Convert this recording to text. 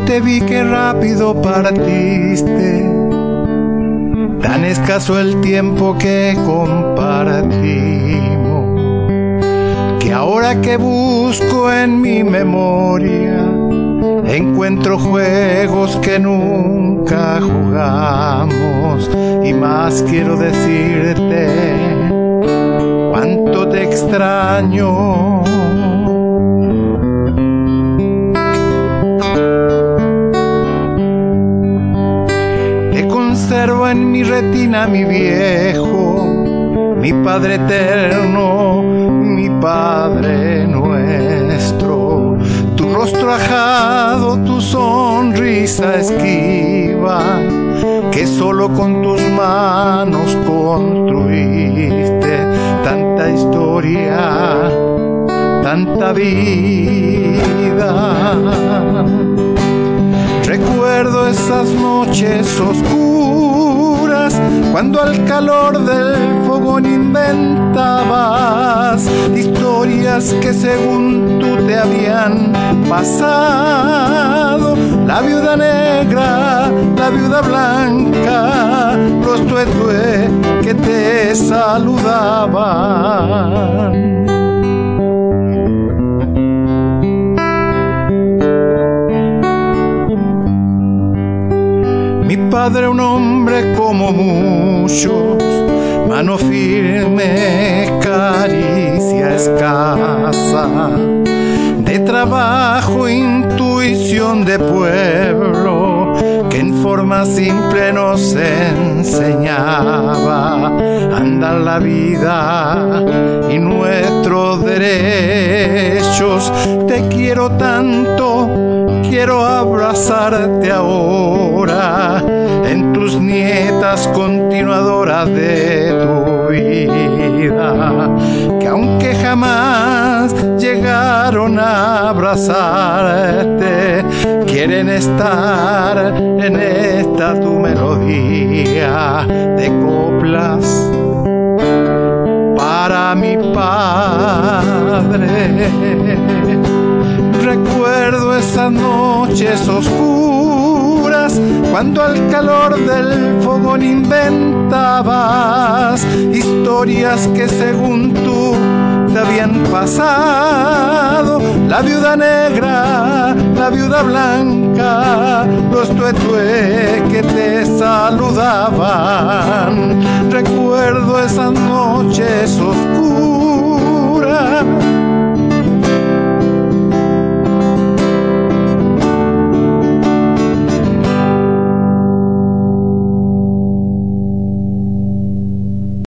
te vi qué rápido partiste, tan escaso el tiempo que compartimos, que ahora que busco en mi memoria encuentro juegos que nunca jugamos. Y más quiero decirte cuánto te extraño. Te conservo en mi retina, mi viejo, mi Padre eterno, mi Padre nuestro. Tu rostro ajado, tu sonrisa esquiva, que solo con tus manos construiste tanta historia, tanta vida. Recuerdo esas noches oscuras, cuando al calor del fogón inventabas historias que según tú te habían pasado. La viuda negra, la viuda blanca, los tuetué que te saludaban. Mi padre, un hombre como muchos, mano firme, caricia escasa, de trabajo, intuición de pueblo, que en forma simple nos enseñaba a andar la vida y nuestros derechos. Te quiero tanto, quiero abrazarte ahora, en tus nietas continuadoras de tu vida, que aunque jamás llegaron a abrazarte, quieren estar en esta tu melodía de coplas para mi padre. Recuerdo esas noches oscuras, cuando al calor del fogón inventabas historias que según tú te habían pasado. La viuda negra, la viuda blanca, los tuetué que te saludaban. Recuerdo esas noches oscuras,